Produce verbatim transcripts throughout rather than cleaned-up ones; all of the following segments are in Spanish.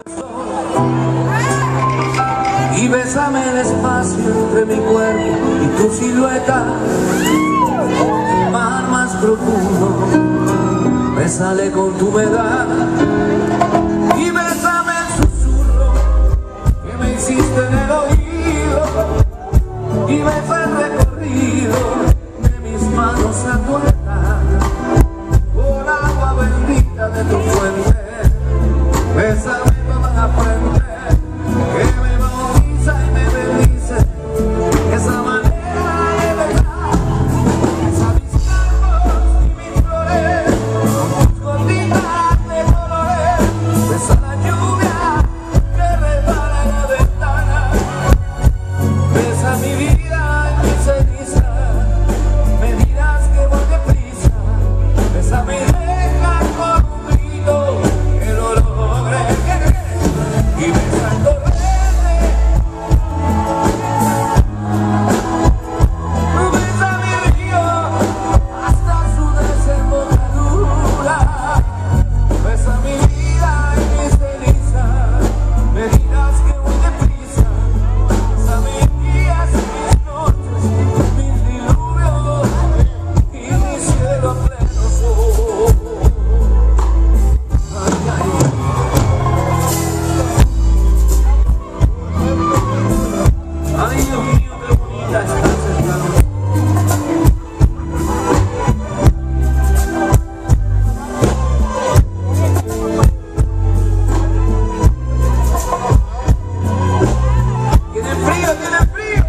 Y bésame despacio entre mi cuerpo y tu silueta. Mar más profundo, bésale con tu humedad. Y bésame el susurro que me hiciste en el oído. Y besa el recorrido de mis manos a tu altar, con agua bendita de tu fuente. Bésame toda la frente que me bautiza y me bendice. Esa manera de besar, besa mis campos y mis flores, con tus gotitas de colores. Besa la lluvia que resbala en la ventana. Besa mi vida y mi ceniza. Me dirás que voy deprisa. Bésame y deja con un grito que lo logre. Y besa el torrente. Besa mi río hasta su desembocadura. Besa mi vida y mi ceniza. Me dirás que voy deprisa. Besa mis días y mis noches, mis diluvios y mi cielo a pleno sol. Ay, ay, ay, Dios mío, qué bonita estás esta noche. ¿Tienen frío? ¿Tienen frío?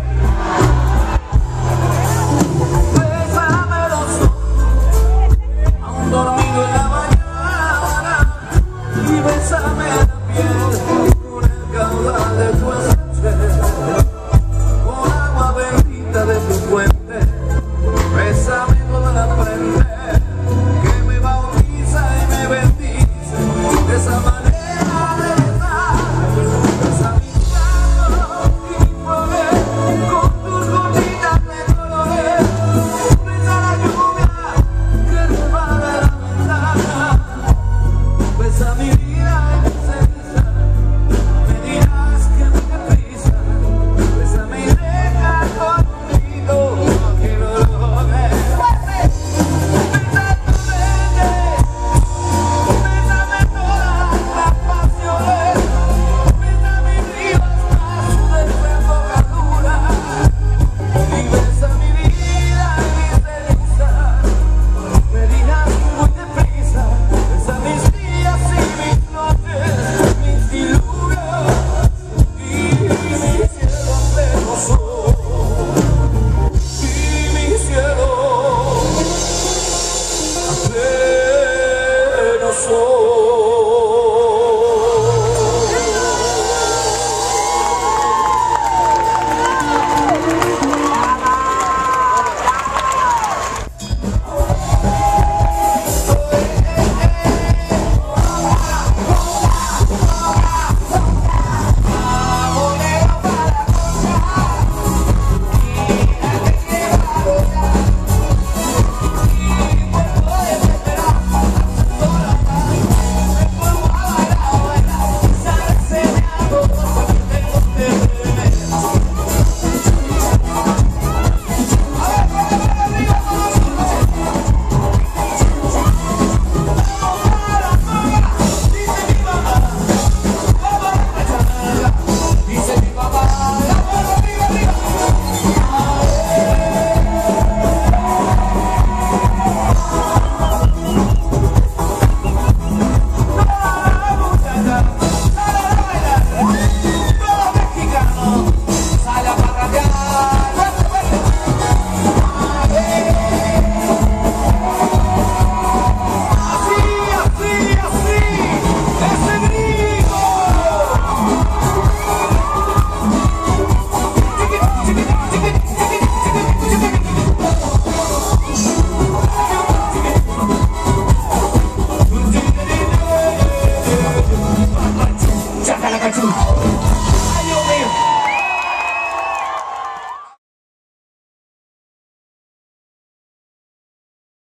Bésame los ojos, aún dormido en la mañana. Y bésame la piel con el caudal de tu aceite, con agua bendita de tu fuente. Bésame toda la frente que me bautiza y me bendice. De esa manera de besar, besa mis labios y mis flores, con tus gotitas de colores. Besa la lluvia que resbala en la ventana. Besa mi vida y mi ceniza. Me dirás que voy deprisa. Bésame y deja con un grito que lo logre. Besa el torrente. Bésame todas las pasiones. Besa mi río hasta su desembocadura. Y besa mi vida y mi ceniza. Me dirás que voy deprisa. Besa mis días y mis noches, mis diluvios y mi cielo a pleno sol. Y mi cielo a pleno sol.